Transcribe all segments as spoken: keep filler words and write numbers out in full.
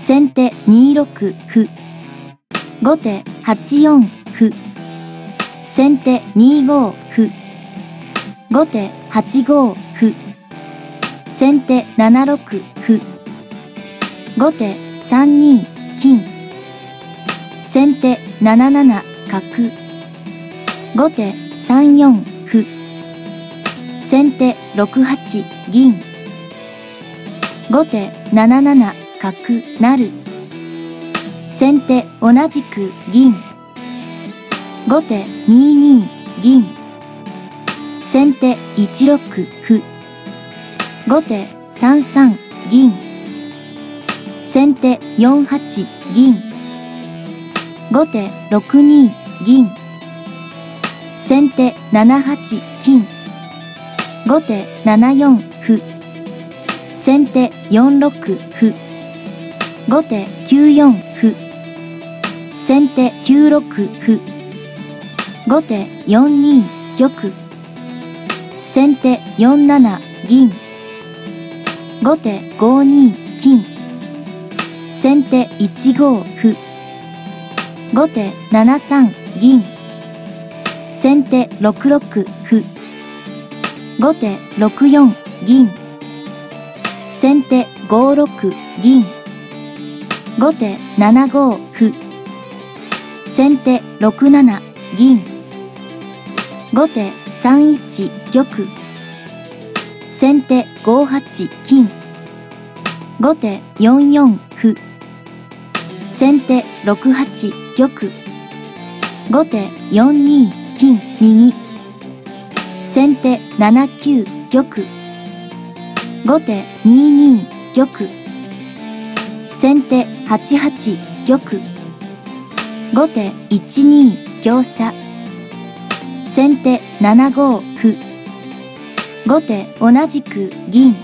先手にろく歩。後手はちよん歩。先手にご歩。後手はちご歩。先手ななろく歩。後手さんに金。先手なななな角。後手さんよん歩。先手ろくはち銀。後手なななな角成。先手同じく銀。後手にに銀。先手いちろく歩。後手さんさん銀。先手よんはち銀。後手ろくに銀。先手ななはち金。後手ななよん歩。先手よんろく歩。後手きゅうよん歩。先手きゅうろく歩。後手よんに玉。先手よんなな銀。後手ごに金。先手いちご歩。後手ななさん銀。先手ろくろく歩。後手ろくよん銀。先手ごろく銀。後手ななご歩。先手ろくなな銀。後手さんいち玉。先手ごはち金。後手よんよん歩。先手ろくはち玉。後手よんに金右。先手ななきゅう玉。後手にに玉。先手はちはち玉。後手いちに香車。先手ななご歩。後手同じく銀。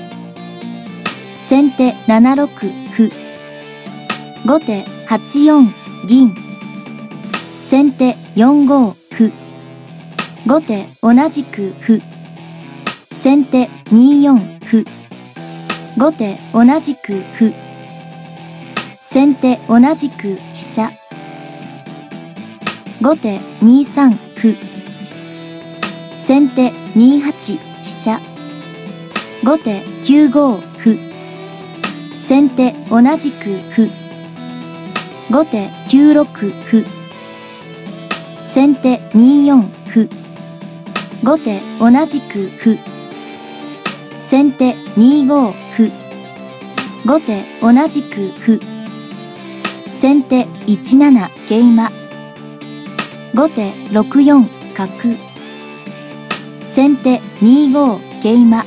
先手ななろく歩。後手はちよん銀。先手よんご歩。後手同じく歩。先手によん歩。後手同じく歩。先手同じく飛車。後手にさん歩。先手にはち飛車。後手きゅうご歩。先手同じく歩。後手きゅうろく歩。先手によん歩。後手同じく歩。先手にご歩。後手同じく歩。先手いちなな桂馬。後手ろくよん角。先手にご桂馬。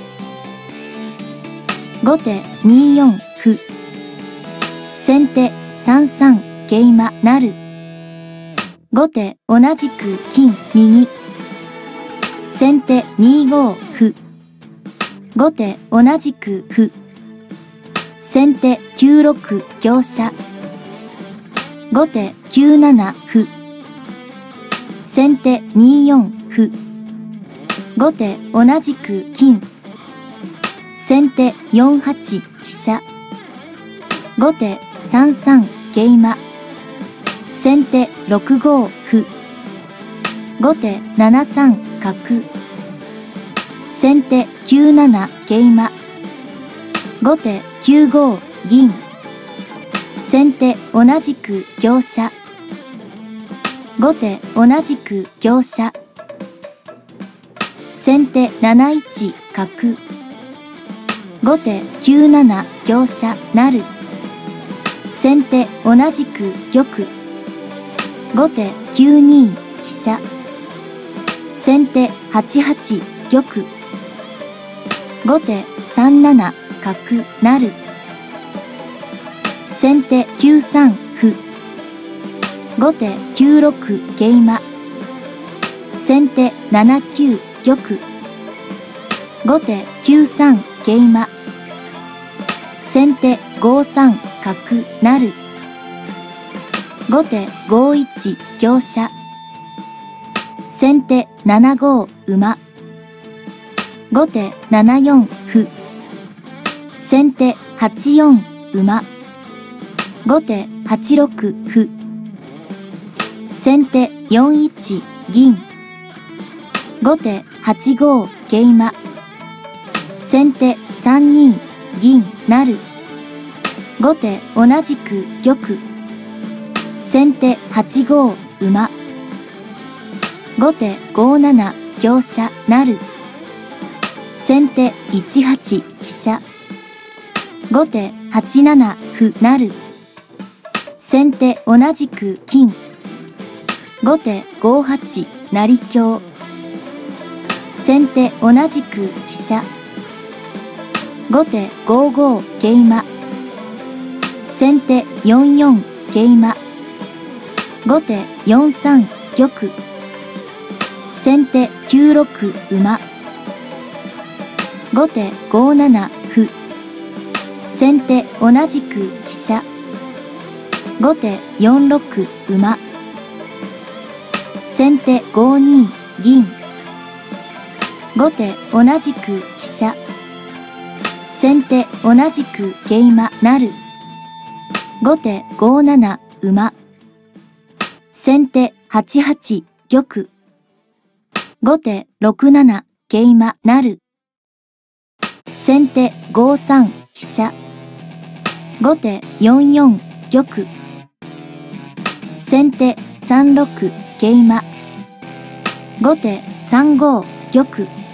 後手によん歩。先手さんさん桂馬成。後手同じく金右。先手にご歩。後手同じく歩。先手きゅうろく香車。後手きゅうなな歩。先手によん歩。後手同じく金。先手よんはち飛車。後手さんさん桂馬。先手ろくご歩。後手ななさん角。先手きゅうなな桂馬。後手きゅうご銀。先手同じく香車。後手同じく香車。先手なないち角。後手きゅうなな香車成。先手同じく玉。後手きゅうに飛車。先手はちはち玉。後手さんなな角成。先手きゅうさん歩。後手きゅうろく桂馬。先手ななきゅう玉。後手きゅうさん桂馬。先手ごさん角成。後手ごいち香車。先手ななご馬。後手ななよん歩。先手はちよん馬。 後手はちろく歩。先手よんいち銀。後手はちご桂馬。先手さんに銀成。後手同じく玉。先手はちご馬。後手ごなな香車成。先手いちはち飛車。後手はちなな歩成。先手同じく金。後手ごはち成香。先手同じく飛車。後手ごご桂馬。先手よんよん桂馬。後手よんさん玉。先手きゅうろく馬。後手ごなな歩。先手同じく飛車。後手よんろく馬。先手ごに銀。後手同じく飛車。先手同じく桂馬成。後手ごなな馬。先手はちはち玉。後手ろくなな桂馬成。先手ごさん飛車。後手よんよん玉。先手さんろく桂馬。後手さんご玉。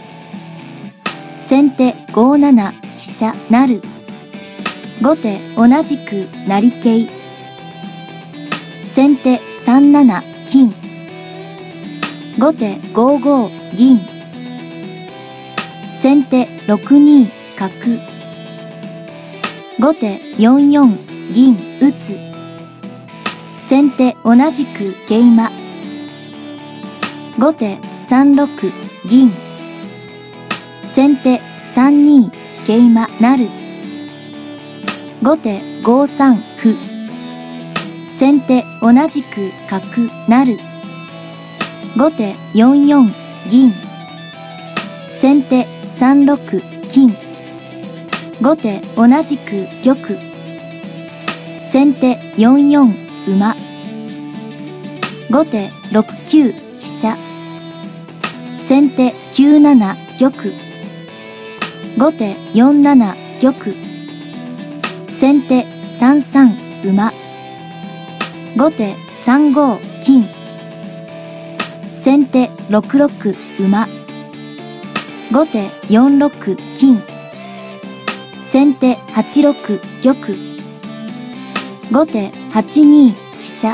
先手ごなな飛車成。後手同じく成桂。先手さんなな金。後手ごご銀。先手ろくに角。後手よんよん銀打つ。先手同じく桂馬。後手さんろく銀。先手さんに桂馬成。後手ごさん歩。先手同じく角成。後手よんよん銀。先手さんろく金。後手同じく玉。先手よんよん馬。後手ろくきゅう飛車。先手きゅうなな玉。後手よんなな玉。先手さんさん馬。後手さんご金。先手ろくろく馬。後手よんろく金。先手はちろく玉。後手はちに飛車。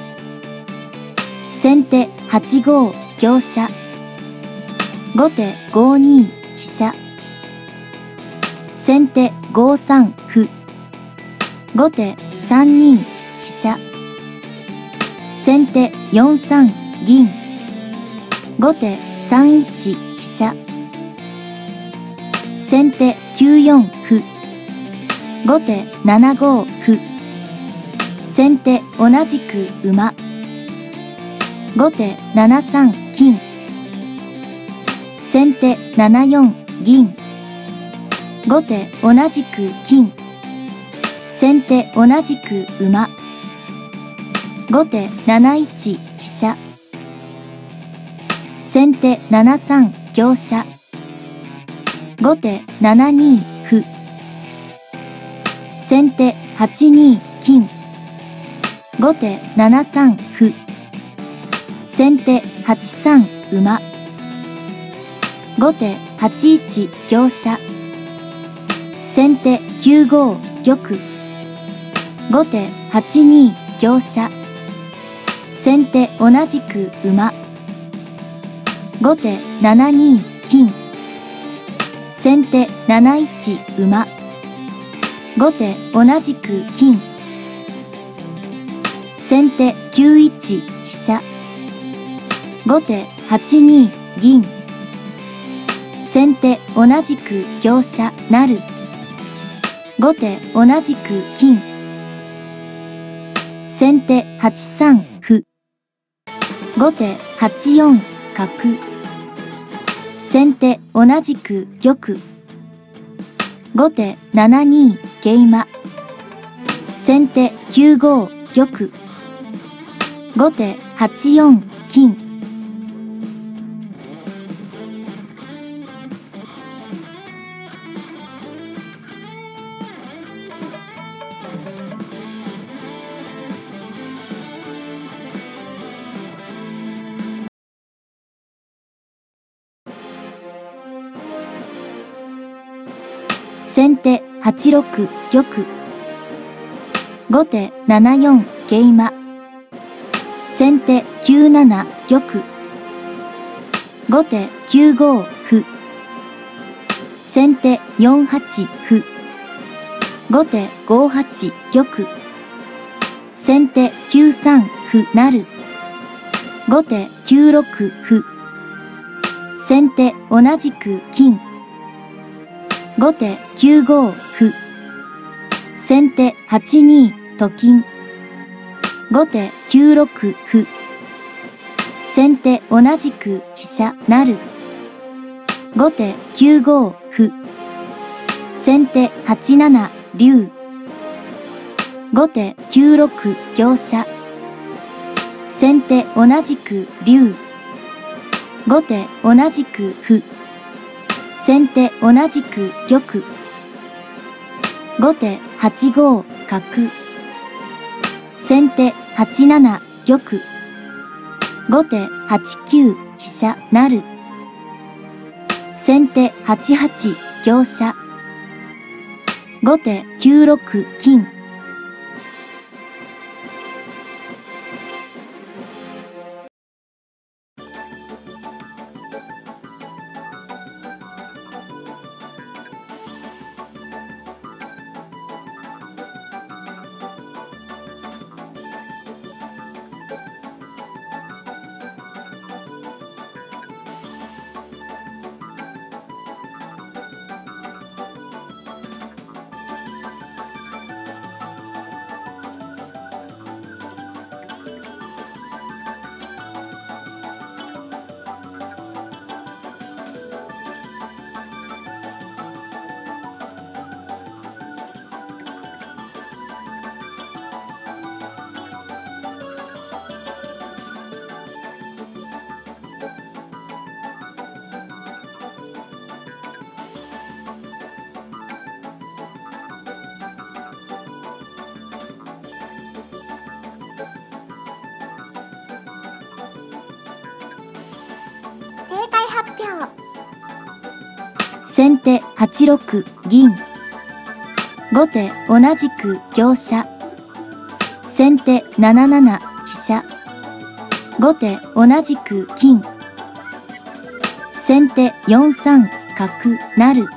先手はちご香車。後手ごに飛車。先手ごさん歩。後手さんに飛車。先手よんさん銀。後手さんいち飛車。先手きゅうよん歩。後手ななご歩。先手同じく馬。後手ななさん金。先手ななよん銀。後手同じく金。先手同じく馬。後手なないち飛車。先手ななさん香車。後手ななに歩。先手はちに金。後手ななさん歩。先手はちさん馬。後手はちいち香車。先手きゅうご玉。後手はちに香車。先手同じく馬。後手ななに金。先手なないち馬。後手同じく金。先手きゅういち飛車。後手はちに銀。先手同じく香車成。後手同じく金。先手はちさん歩。後手はちよん角。先手同じく玉。後手ななに桂馬。先手きゅうご玉。後手はちよん金。先手はちろく玉。後手ななよん桂馬。先手きゅうなな玉。後手きゅうご歩。先手よんはち歩。後手ごはち玉。先手きゅうさん歩成。後手きゅうろく歩。先手同じく金。後手きゅうご歩。先手はちにと金。後手きゅうろく歩。先手同じく飛車成。後手きゅうご歩。先手はちなな竜。後手きゅうろく香車。先手同じく竜。後手同じく歩。先手同じく玉。後手はちご角。先手はちなな玉。後手はちきゅう飛車成。先手はちはち香車。後手きゅうろく金。 正解発表。 先手はちろく銀。後手同じく香車。先手なななな飛車。後手同じく金。先手よんさん角成。